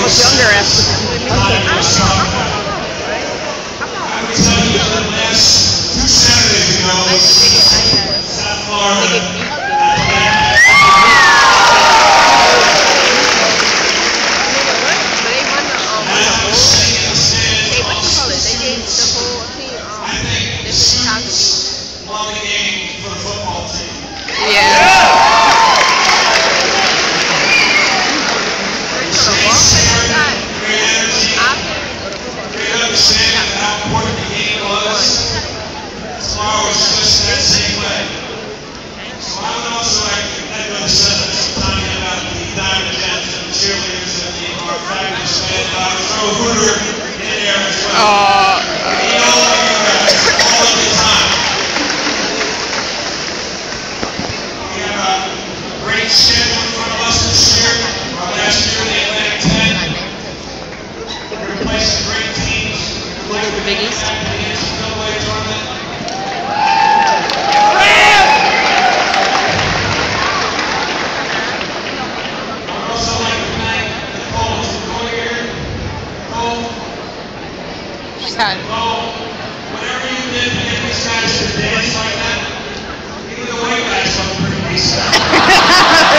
was younger after. I would tell you the last 2 Saturdays ago, South Florida. Won the game for the football team. Yeah. Great energy, great understanding of how important the game was. Tomorrow was just that same way. So I would also like to echo the sentiments of Tanya about the Diamond Gems and the cheerleaders and our fabulous band. I would throw Hooter in there as well. All of you guys, all of the time. We have a great schedule in front of us this year. Last year, the Atlantic 10. We're playing some great teams. What are the biggies? The NCAA tournament. I'd also like to thank Nicole here. Nicole, whatever you did to get these guys to dance like that, even the white guys look pretty decent.